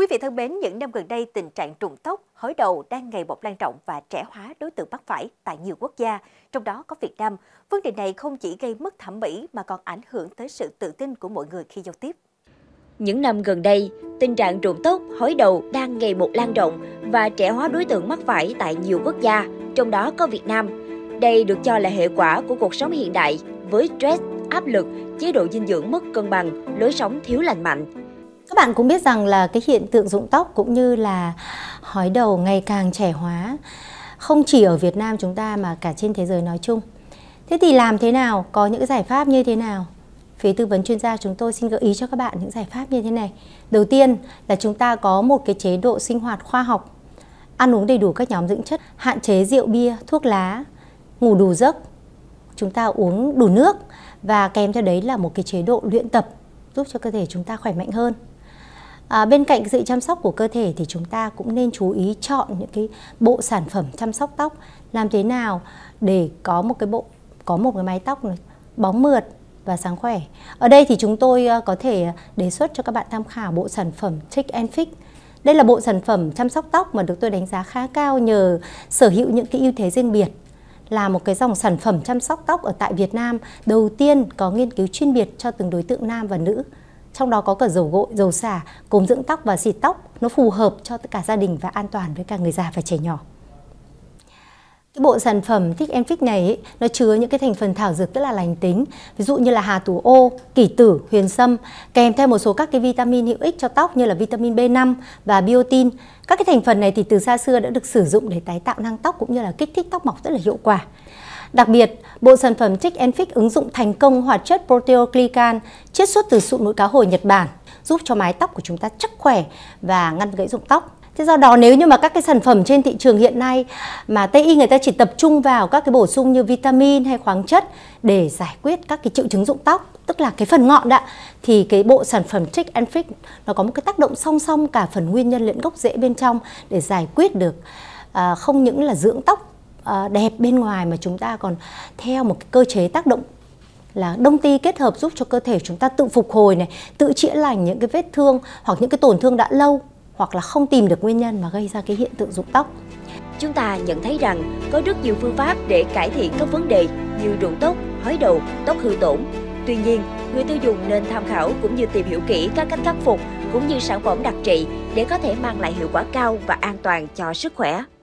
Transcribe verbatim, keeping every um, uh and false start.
Quý vị thân mến, những năm gần đây, tình trạng rụng tóc, hói đầu đang ngày một lan rộng và trẻ hóa đối tượng mắc phải tại nhiều quốc gia, trong đó có Việt Nam. Vấn đề này không chỉ gây mất thẩm mỹ mà còn ảnh hưởng tới sự tự tin của mọi người khi giao tiếp. Những năm gần đây, tình trạng rụng tóc, hói đầu đang ngày một lan rộng và trẻ hóa đối tượng mắc phải tại nhiều quốc gia, trong đó có Việt Nam. Đây được cho là hệ quả của cuộc sống hiện đại với stress, áp lực, chế độ dinh dưỡng mất cân bằng, lối sống thiếu lành mạnh. Các bạn cũng biết rằng là cái hiện tượng rụng tóc cũng như là hói đầu ngày càng trẻ hóa, không chỉ ở Việt Nam chúng ta mà cả trên thế giới nói chung. Thế thì làm thế nào? Có những giải pháp như thế nào? Phía tư vấn chuyên gia chúng tôi xin gợi ý cho các bạn những giải pháp như thế này. Đầu tiên là chúng ta có một cái chế độ sinh hoạt khoa học, ăn uống đầy đủ các nhóm dưỡng chất, hạn chế rượu bia, thuốc lá, ngủ đủ giấc, chúng ta uống đủ nước và kèm theo đấy là một cái chế độ luyện tập giúp cho cơ thể chúng ta khỏe mạnh hơn. À, bên cạnh sự chăm sóc của cơ thể thì chúng ta cũng nên chú ý chọn những cái bộ sản phẩm chăm sóc tóc làm thế nào để có một cái bộ có một cái mái tóc này, bóng mượt và sáng khỏe. Ở đây thì chúng tôi có thể đề xuất cho các bạn tham khảo bộ sản phẩm Thick and Fix. Đây là bộ sản phẩm chăm sóc tóc mà được tôi đánh giá khá cao nhờ sở hữu những cái ưu thế riêng biệt. Là một cái dòng sản phẩm chăm sóc tóc ở tại Việt Nam đầu tiên có nghiên cứu chuyên biệt cho từng đối tượng nam và nữ. Trong đó có cả dầu gội, dầu xả, cồn dưỡng tóc và xịt tóc. Nó phù hợp cho tất cả gia đình và an toàn với cả người già và trẻ nhỏ. Cái bộ sản phẩm Thick and Fix này ấy, nó chứa những cái thành phần thảo dược rất là lành tính. Ví dụ như là hà thủ ô, kỷ tử, huyền sâm, kèm theo một số các cái vitamin hữu ích cho tóc như là vitamin B năm và biotin. Các cái thành phần này thì từ xa xưa đã được sử dụng để tái tạo nang tóc cũng như là kích thích tóc mọc rất là hiệu quả. Đặc biệt, bộ sản phẩm Thick and Fix ứng dụng thành công hoạt chất proteoglycan chiết xuất từ sụn mũi cá hồi Nhật Bản, giúp cho mái tóc của chúng ta chắc khỏe và ngăn gãy rụng tóc. Thế do đó nếu như mà các cái sản phẩm trên thị trường hiện nay mà Tây y người ta chỉ tập trung vào các cái bổ sung như vitamin hay khoáng chất để giải quyết các cái triệu chứng rụng tóc, tức là cái phần ngọn đã, thì cái bộ sản phẩm Thick and Fix nó có một cái tác động song song cả phần nguyên nhân lẫn gốc rễ bên trong để giải quyết được à, không những là dưỡng tóc à, đẹp bên ngoài mà chúng ta còn theo một cái cơ chế tác động là đông ti kết hợp giúp cho cơ thể chúng ta tự phục hồi này, tự chữa lành những cái vết thương hoặc những cái tổn thương đã lâu hoặc là không tìm được nguyên nhân mà gây ra cái hiện tượng rụng tóc. Chúng ta nhận thấy rằng có rất nhiều phương pháp để cải thiện các vấn đề như rụng tóc, hói đầu, tóc hư tổn. Tuy nhiên, người tiêu dùng nên tham khảo cũng như tìm hiểu kỹ các cách khắc phục cũng như sản phẩm đặc trị để có thể mang lại hiệu quả cao và an toàn cho sức khỏe.